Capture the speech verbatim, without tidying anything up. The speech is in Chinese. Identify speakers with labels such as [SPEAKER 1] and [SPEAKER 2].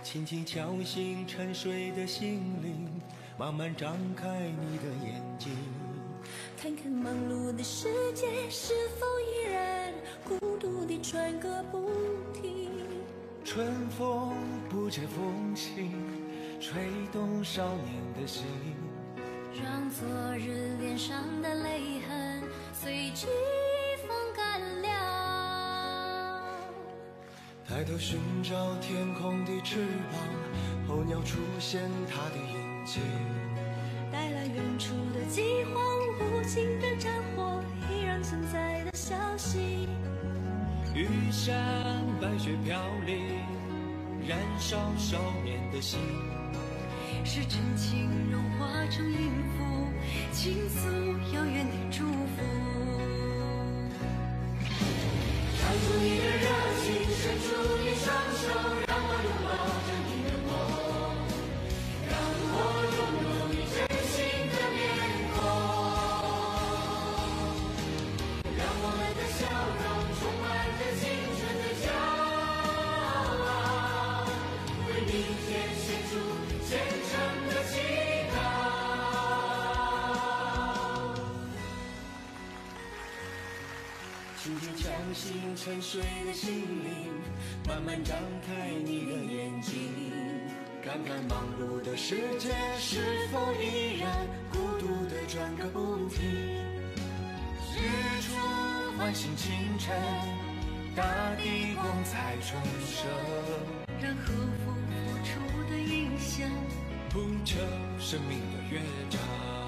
[SPEAKER 1] 轻轻敲醒沉睡的心灵，慢慢张开你的眼睛，
[SPEAKER 2] 看看忙碌的世界是否依然孤独地转个不停。
[SPEAKER 1] 春风不解风情，吹动少年的心，
[SPEAKER 2] 让昨日脸上的泪痕随季风干了。
[SPEAKER 1] 抬头寻找天空的翅膀，候鸟出现它的影迹，
[SPEAKER 2] 带来远处的饥荒，无尽的战火依然存在的消息。
[SPEAKER 1] 玉山白雪飘零，燃烧少年的心，
[SPEAKER 2] 是真情融化成音符，倾诉遥远的祝福。
[SPEAKER 3] 唱出你的热情，伸出你双手，让我拥抱着你的梦，让我拥有你真心的面孔，让我们的笑容充满着青春的骄傲，为明天献出虔诚的祈祷。
[SPEAKER 1] 轻轻敲醒沉睡的心灵，慢慢张开你的眼睛，看看忙碌的世界是否依然孤独地转个不停。日出唤醒清晨，大地光彩重生，
[SPEAKER 2] 让和风拂出的音响
[SPEAKER 1] 谱着生命的乐章。